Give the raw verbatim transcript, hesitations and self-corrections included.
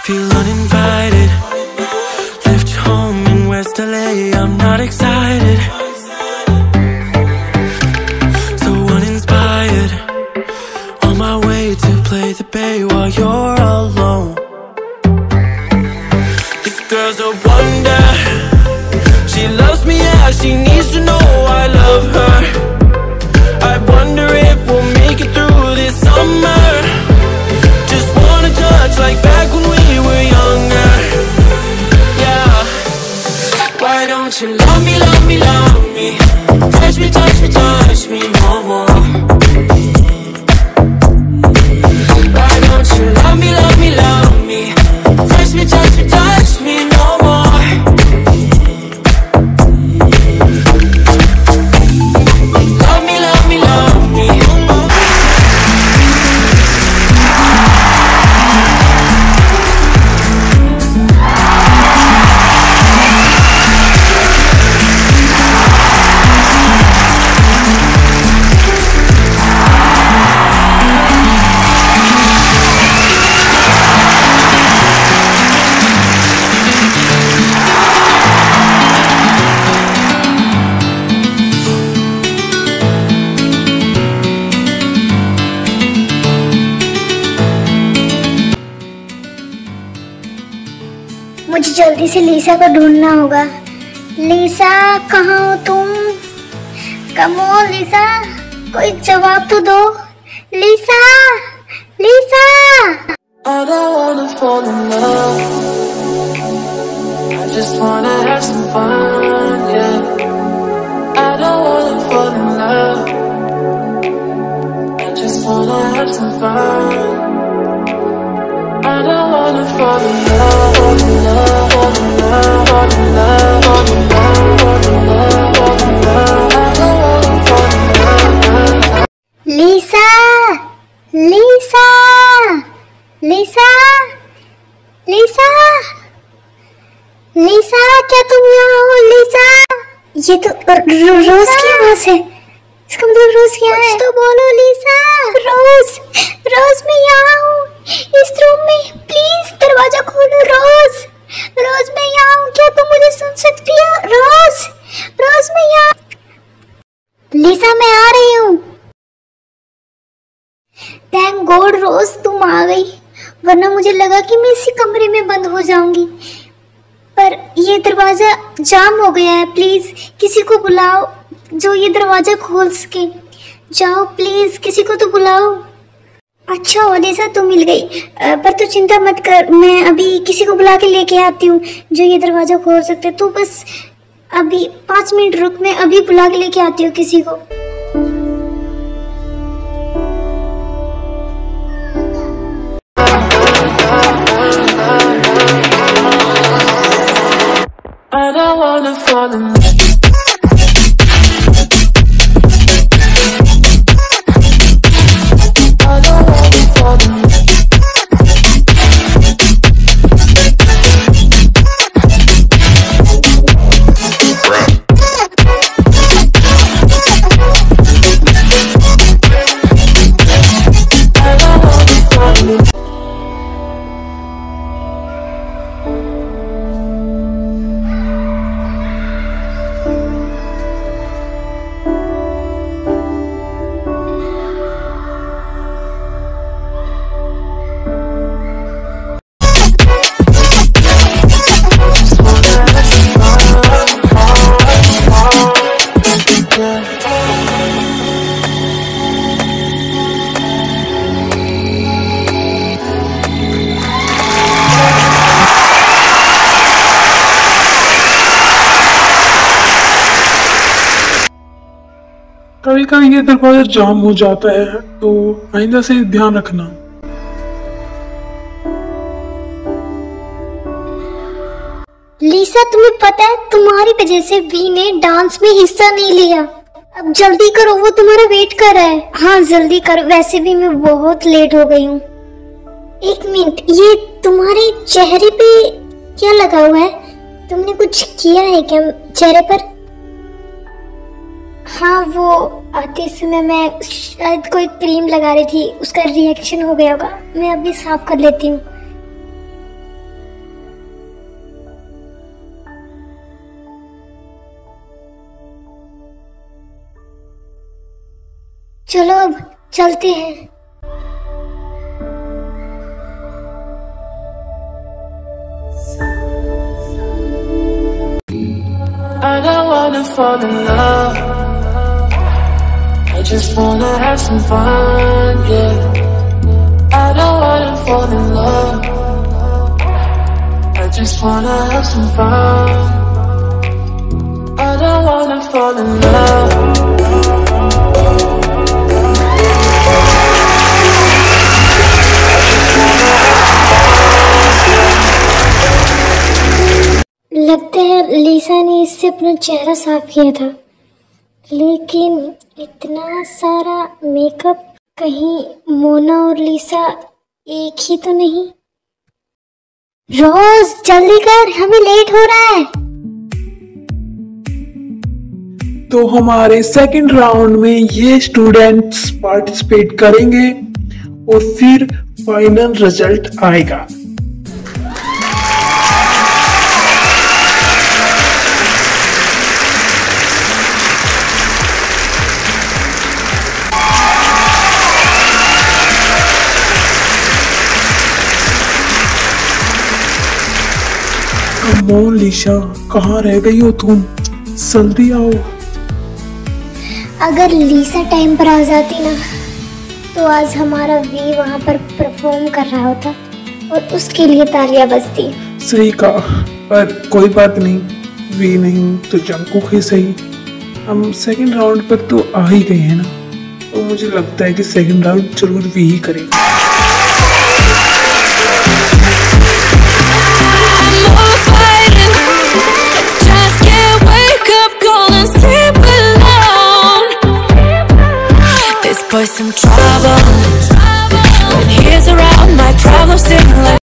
Feel uninvited. Left home in West L A, I'm not excited. So uninspired. On my way to play the bay while you're alone. This girl's a wonder. She loves me, yeah, she needs to know I love her. I wonder if we'll make it through this summer. Just wanna touch like back when we were younger. Yeah. Why don't you love me, love me, love me? Touch me, touch me, touch me no more. Why don't you love me, love me, love me? Touch me, touch me, touch me no more. Love me, love me, love me. मुझे जल्दी से लीसा को ढूंढना होगा। लीसा, कहाँ हो तुम? Come on लीसा, कोई जवाब तो दो। लीसा, लीसा। I don't wanna fall in love. I just wanna have some fun, yeah. I don't wanna fall in love. I just wanna have some fun. I don't wanna fall in love, fall in love, fall in love, fall in love, fall in love, fall in love, fall in love. I don't wanna fall in love. लीसा, लीसा, लीसा, लीसा, लीसा, क्या तुम यहाँ हो? लीसा, ये तो रो, रोज की आवाज है। इसका मतलब रोज क्या है? तो बोलो लीसा। रोज, रोज मैं यहाँ हूँ इस रूम में, प्लीज दरवाजा खोलो। रोज, रोज मैं यहाँ हूँ, क्या तुम मुझे सुन सकती हो? रोज, रोज मैं यहाँ। लीसा, मैं आ रही हूँ। थैंक गॉड रोज तुम आ गई, वरना मुझे लगा कि मैं इसी कमरे में बंद हो जाऊंगी। पर ये दरवाजा जाम हो गया है, प्लीज किसी को बुलाओ जो ये दरवाजा खोल सके। जाओ प्लीज, किसी को तो बुलाओ। अच्छा ओलिसा, तू मिल गई, पर तू चिंता मत कर, मैं अभी किसी को बुला के लेके आती हूँ जो ये दरवाजा खोल सकते। तू बस अभी पाँच मिनट रुक, मैं अभी बुला के लेके आती हूँ किसी को। I don't wanna fall in love. कभी कभी ये दरवाजा जाम हो जाता है, तो आइंदा से ध्यान रखना। लीसा, तुम्हें पता है तुम्हारी वजह से वी ने डांस में हिस्सा नहीं लिया। अब जल्दी करो, वो तुम्हारा वेट कर रहा है। हाँ जल्दी करो, वैसे भी मैं बहुत लेट हो गई हूँ। एक मिनट, ये तुम्हारे चेहरे पे क्या लगा हुआ है? तुमने कुछ किया है क्या चेहरे पर? हाँ, वो आते समय मैं शायद कोई क्रीम लगा रही थी, उसका रिएक्शन हो गया होगा। मैं अभी साफ कर लेती हूँ। चलो अब चलते हैं। I don't wanna fall in love. I just wanna have some fun, yeah. I don't wanna fall in love. I just wanna have some fun. I don't wanna fall in love. लगता है लीसा ने इससे अपना चेहरा साफ किया था, लेकिन इतना सारा मेकअप, कहीं मोना और लीसा एक ही तो नहीं। रोज जल्दी कर, हमें लेट हो रहा है। तो हमारे सेकंड राउंड में ये स्टूडेंट्स पार्टिसिपेट करेंगे और फिर फाइनल रिजल्ट आएगा। कमोन लीशा, कहाँ रह गई हो तुम? जल्दी आओ। अगर लीसा टाइम पर आ जाती ना, तो आज हमारा वी वहाँ पर परफॉर्म कर रहा होता और उसके लिए तालियां बजती। सही कहा, पर कोई बात नहीं, वी नहीं तो जंगकुक ही सही। हम सेकंड राउंड पर तो आ ही गए हैं ना, तो मुझे लगता है कि सेकंड राउंड जरूर वी ही करेगा। Boy, some trouble. When he's around, my problems seem like